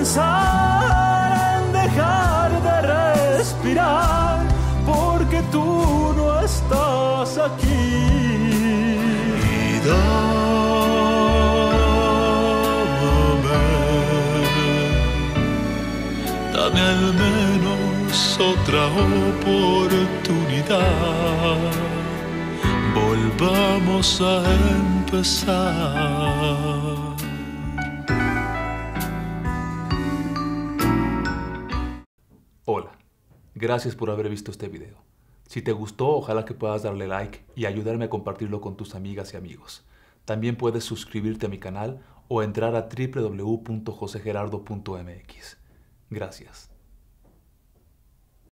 pensar en dejar de respirar, porque tú no estás aquí. Y dame al menos otra oportunidad. Volvamos a empezar. Hola, gracias por haber visto este video. Si te gustó, ojalá que puedas darle like y ayudarme a compartirlo con tus amigas y amigos. También puedes suscribirte a mi canal o entrar a www.josegerardo.mx. Gracias.